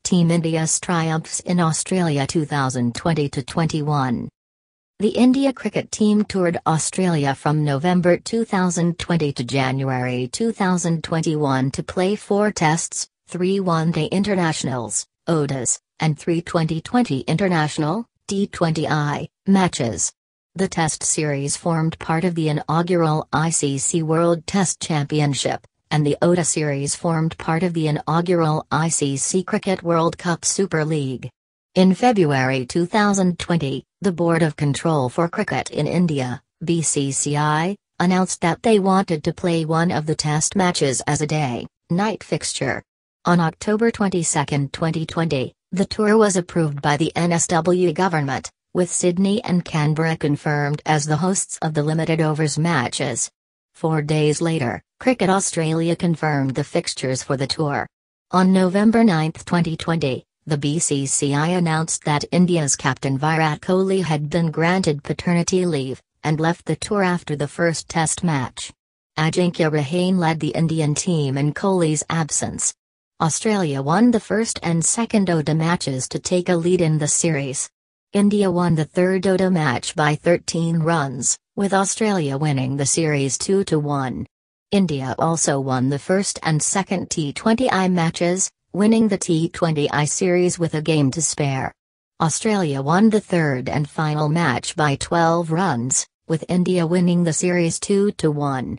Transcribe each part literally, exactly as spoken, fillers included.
Team India's triumphs in Australia twenty twenty to twenty-one. The India cricket team toured Australia from November two thousand twenty to January two thousand twenty-one to play four tests, three one-day internationals, O D Is, and three twenty twenty international, T twenty I, matches. The Test series formed part of the inaugural I C C World Test Championship, and the O D I series formed part of the inaugural I C C Cricket World Cup Super League. In February two thousand twenty, the Board of Control for Cricket in India, B C C I, announced that they wanted to play one of the test matches as a day-night fixture. On October twenty-second, twenty twenty, the tour was approved by the N S W government, with Sydney and Canberra confirmed as the hosts of the limited overs matches. Four days later, Cricket Australia confirmed the fixtures for the tour. On November ninth, twenty twenty, the B C C I announced that India's captain Virat Kohli had been granted paternity leave, and left the tour after the first test match. Ajinkya Rahane led the Indian team in Kohli's absence. Australia won the first and second O D I matches to take a lead in the series. India won the third O D I match by thirteen runs, with Australia winning the series two to one. India also won the first and second T twenty I matches, winning the T twenty I series with a game to spare. Australia won the third and final match by twelve runs, with India winning the series two to one.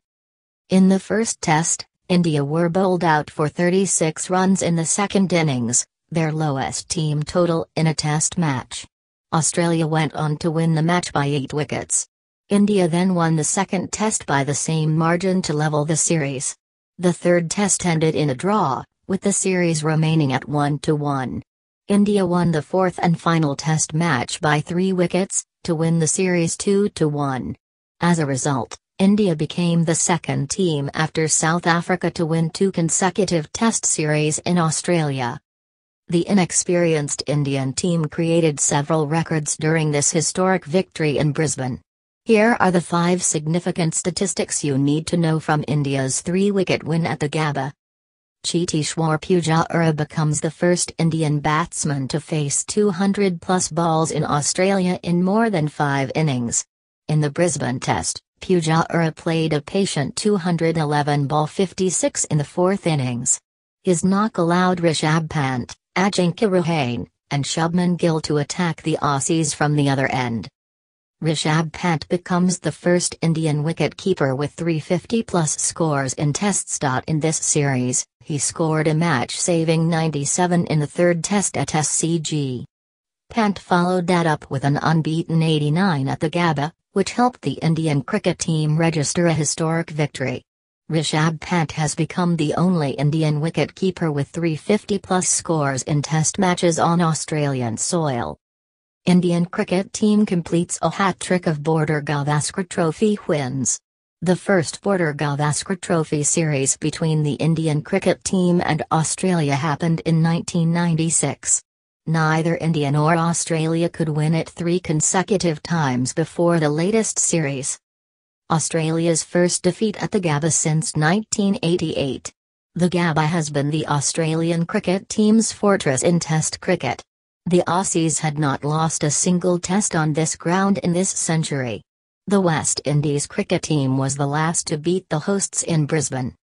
In the first test, India were bowled out for thirty-six runs in the second innings, their lowest team total in a test match. Australia went on to win the match by eight wickets. India then won the second test by the same margin to level the series. The third test ended in a draw, with the series remaining at one to one. India won the fourth and final test match by three wickets, to win the series two to one. As a result, India became the second team after South Africa to win two consecutive test series in Australia. The inexperienced Indian team created several records during this historic victory in Brisbane. Here are the five significant statistics you need to know from India's three-wicket win at the Gabba. Cheteshwar Pujara becomes the first Indian batsman to face two hundred plus balls in Australia in more than five innings. In the Brisbane Test, Pujara played a patient two hundred eleven ball fifty-six in the fourth innings. His knock allowed Rishabh Pant, Ajinkya Rahane, and Shubman Gill to attack the Aussies from the other end. Rishabh Pant becomes the first Indian wicket-keeper with three hundred fifty plus scores in tests. In this series, he scored a match-saving ninety-seven in the third test at S C G. Pant followed that up with an unbeaten eighty-nine at the Gabba, which helped the Indian cricket team register a historic victory. Rishabh Pant has become the only Indian wicket-keeper with three hundred fifty plus scores in test matches on Australian soil. Indian cricket team completes a hat-trick of Border Gavaskar Trophy wins. The first Border Gavaskar Trophy series between the Indian cricket team and Australia happened in nineteen ninety-six. Neither India nor Australia could win it three consecutive times before the latest series. Australia's first defeat at the Gabba since nineteen eighty-eight. The Gabba has been the Australian cricket team's fortress in Test cricket. The Aussies had not lost a single test on this ground in this century. The West Indies cricket team was the last to beat the hosts in Brisbane.